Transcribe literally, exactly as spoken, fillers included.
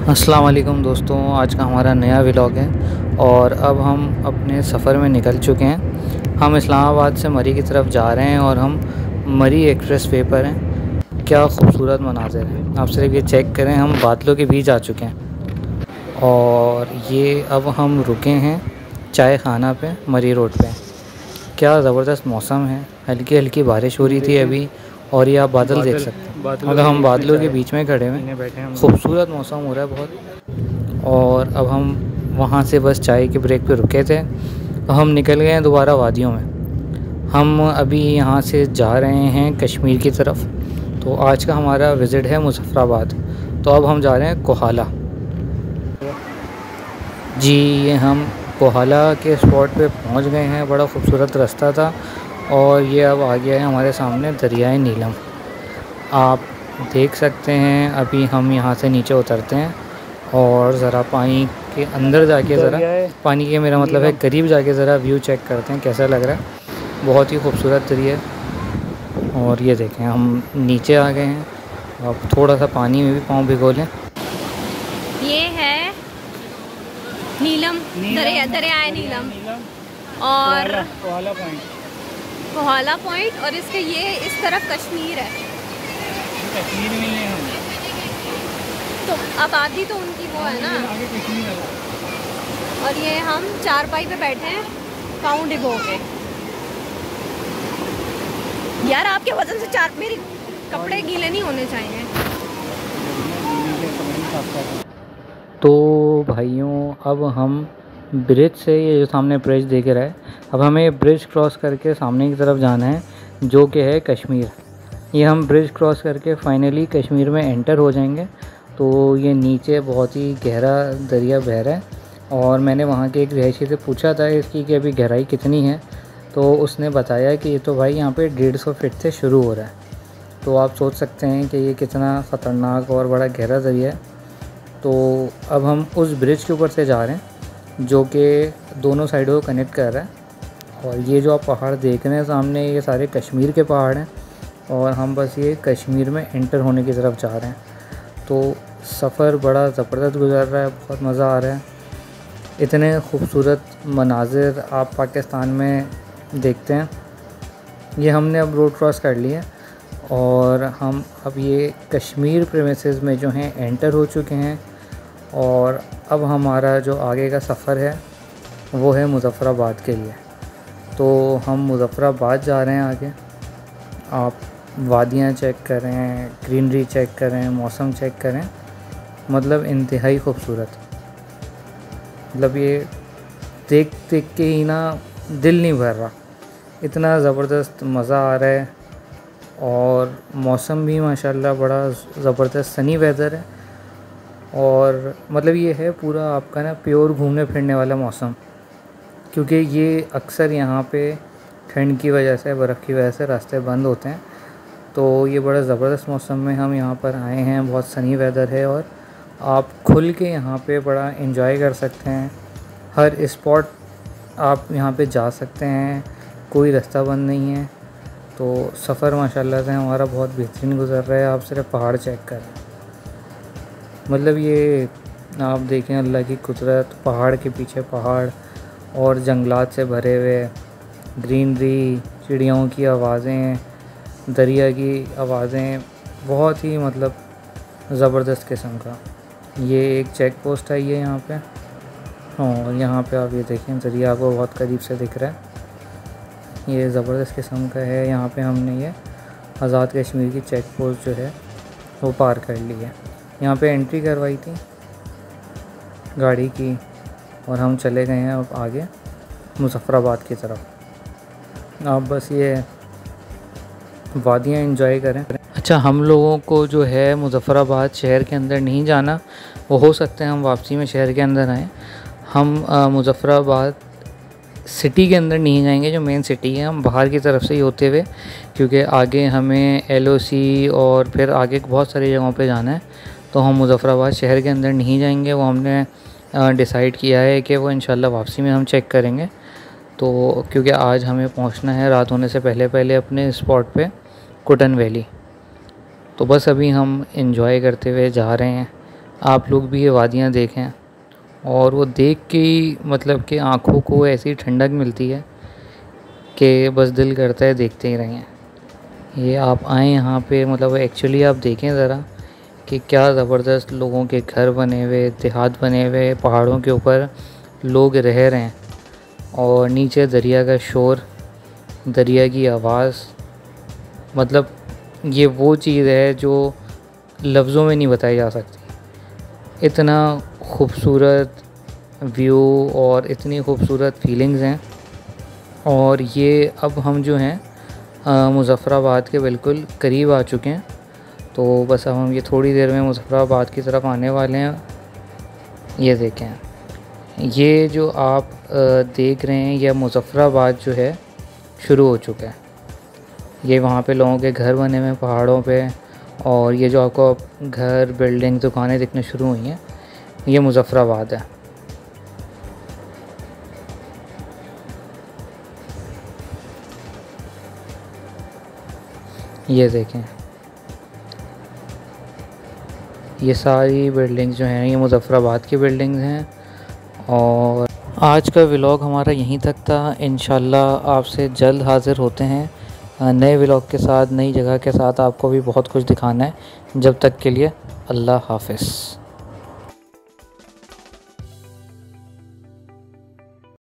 अस्सलाम वालेकुम दोस्तों, आज का हमारा नया व्लॉग है और अब हम अपने सफ़र में निकल चुके हैं। हम इस्लामाबाद से मरी की तरफ जा रहे हैं और हम मरी एक्सप्रेस वे पर हैं। क्या खूबसूरत मनाज़िर हैं, आप सिर्फ ये चेक करें। हम बादलों के बीच आ चुके हैं और ये अब हम रुके हैं चाय खाना पे मरी रोड पे। क्या ज़बरदस्त मौसम है, हल्की हल्की बारिश हो रही थी अभी और ये आप बादल देख सकते हैं। मतलब हम बादलों के बीच में खड़े हुए हैं, खूबसूरत मौसम हो रहा है बहुत। और अब हम वहाँ से बस चाय के ब्रेक पे रुके थे तो हम निकल गए हैं दोबारा वादियों में। हम अभी यहाँ से जा रहे हैं कश्मीर की तरफ। तो आज का हमारा विज़िट है मुज़फ़्फ़राबाद। तो अब हम जा रहे हैं कोहाला। जी, ये हम कोहाला के स्पॉट पे पहुँच गए हैं। बड़ा खूबसूरत रास्ता था और ये अब आ गया है हमारे सामने दरियाए नीलम। आप देख सकते हैं। अभी हम यहाँ से नीचे उतरते हैं और ज़रा पानी के अंदर जाके ज़रा पानी के मेरा मतलब है करीब जाके ज़रा व्यू चेक करते हैं कैसा लग रहा है। बहुत ही खूबसूरत दरिया है। और ये देखें हम नीचे आ गए हैं। अब थोड़ा सा पानी में भी पाँव भिगो लें। ये है नीलम, दरिया दरियाए नीलम और कोहाला पॉइंट कोहाला पॉइंट और इसके ये इस तरफ कश्मीर है। कश्मीर में ही हम तो आबादी तो उनकी वो है ना। और ये हम चारपाई पे बैठे हैं पाँव डिबो के। यार आपके वजन से चार मेरे कपड़े गीले नहीं होने चाहिए। तो भाइयों, अब हम ब्रिज से, ये जो सामने ब्रिज देख रहा है, अब हमें ब्रिज क्रॉस करके सामने की तरफ जाना है जो कि है कश्मीर। ये हम ब्रिज क्रॉस करके फाइनली कश्मीर में एंटर हो जाएंगे। तो ये नीचे बहुत ही गहरा दरिया बह रहा है और मैंने वहाँ के एक रहायशी से पूछा था इसकी कि अभी गहराई कितनी है। तो उसने बताया कि ये तो भाई यहाँ पे डेढ़ सौ फीट से शुरू हो रहा है। तो आप सोच सकते हैं कि ये कितना ख़तरनाक और बड़ा गहरा दरिया है। तो अब हम उस ब्रिज के ऊपर से जा रहे हैं जो कि दोनों साइडों को कनेक्ट कर रहा है। और ये जो आप पहाड़ देख रहे हैं सामने, ये सारे कश्मीर के पहाड़ हैं और हम बस ये कश्मीर में एंटर होने की तरफ जा रहे हैं। तो सफ़र बड़ा ज़बरदस्त गुजर रहा है, बहुत मज़ा आ रहा है। इतने खूबसूरत मनाजिर आप पाकिस्तान में देखते हैं। ये हमने अब रोड क्रॉस कर लिया और हम अब ये कश्मीर प्रेमिसेस में जो हैं एंटर हो चुके हैं। और अब हमारा जो आगे का सफ़र है वो है मुज़फ़्फ़राबाद के लिए। तो हम मुज़फ़्फ़राबाद जा रहे हैं आगे। आप वादियाँ चेक करें, ग्रीनरी चेक करें, मौसम चेक करें, मतलब इंतहाई खूबसूरत। मतलब ये देख देख के ही ना दिल नहीं भर रहा, इतना ज़बरदस्त मज़ा आ रहा है। और मौसम भी माशाल्लाह बड़ा ज़बरदस्त सनी वेदर है। और मतलब ये है पूरा आपका ना प्योर घूमने फिरने वाला मौसम, क्योंकि ये अक्सर यहाँ पे ठंड की वजह से, बर्फ़ की वजह से रास्ते बंद होते हैं। तो ये बड़ा ज़बरदस्त मौसम में हम यहाँ पर आए हैं। बहुत सनी वेदर है और आप खुल के यहाँ पे बड़ा एंजॉय कर सकते हैं। हर स्पॉट आप यहाँ पे जा सकते हैं, कोई रास्ता बंद नहीं है। तो सफ़र माशाल्लाह से हमारा बहुत बेहतरीन गुजर रहा है। आप सिर्फ पहाड़ चेक करें, मतलब ये आप देखें अल्लाह की कुदरत, पहाड़ के पीछे पहाड़ और जंगलात से भरे हुए, ग्रीनरी, चिड़ियों की आवाज़ें, दरिया की आवाज़ें, बहुत ही मतलब ज़बरदस्त किस्म का। ये एक चेक पोस्ट है ये यहाँ पे। और यहाँ पे आप ये देखें दरिया आपको बहुत करीब से दिख रहा है। ये ज़बरदस्त किस्म का है। यहाँ पे हमने ये आज़ाद कश्मीर की चेक पोस्ट जो है वो पार कर ली है। यहाँ पे एंट्री करवाई थी गाड़ी की और हम चले गए हैं अब आगे मुज़फ़्फ़राबाद की तरफ। आप बस ये वादियाँ एंजॉय करें। अच्छा, हम लोगों को जो है मुज़फ़्फ़राबाद शहर के अंदर नहीं जाना, वो हो सकता है हम वापसी में शहर के अंदर आएँ। हम मुज़फ़्फ़राबाद सिटी के अंदर नहीं जाएंगे, जो मेन सिटी है, हम बाहर की तरफ से ही होते हुए, क्योंकि आगे हमें एलओसी और फिर आगे बहुत सारी जगहों पे जाना है। तो हम मुज़फ़्फ़राबाद शहर के अंदर नहीं जाएंगे, वो हमने डिसाइड किया है कि वो इंशाल्लाह वापसी में हम चेक करेंगे। तो क्योंकि आज हमें पहुंचना है रात होने से पहले पहले अपने स्पॉट पे कुटन वैली। तो बस अभी हम एंजॉय करते हुए जा रहे हैं आप लोग भी ये वादियाँ देखें और वो देख के ही मतलब कि आँखों को ऐसी ठंडक मिलती है कि बस दिल करता है देखते ही रहें। ये आप आएँ यहाँ पे, मतलब एक्चुअली आप देखें ज़रा कि क्या ज़बरदस्त लोगों के घर बने हुए, देहात बने हुए, पहाड़ों के ऊपर लोग रह रहे हैं और नीचे दरिया का शोर, दरिया की आवाज़, मतलब ये वो चीज़ है जो लफ्ज़ों में नहीं बताई जा सकती। इतना खूबसूरत व्यू और इतनी खूबसूरत फीलिंग्स हैं। और ये अब हम जो हैं मुज़फ़्फ़राबाद के बिल्कुल करीब आ चुके हैं, तो बस अब हम ये थोड़ी देर में मुज़फ़्फ़राबाद की तरफ आने वाले हैं। ये देखें, ये जो आप देख रहे हैं, यह मुज़फ़्फ़राबाद जो है शुरू हो चुका है। ये वहाँ पे लोगों के घर बने हुए हैं पहाड़ों पे, और ये जो आपको घर, बिल्डिंग, दुकानें दिखने शुरू हुई हैं, ये मुज़फ़्फ़राबाद है। ये देखें, ये सारी बिल्डिंग्स जो हैं ये मुज़फ़्फ़राबाद की बिल्डिंग्स हैं। और आज का व्लॉग हमारा यहीं तक था। इंशाल्लाह आपसे जल्द हाज़िर होते हैं नए व्लॉग के साथ, नई जगह के साथ। आपको भी बहुत कुछ दिखाना है। जब तक के लिए अल्लाह हाफ़िज़।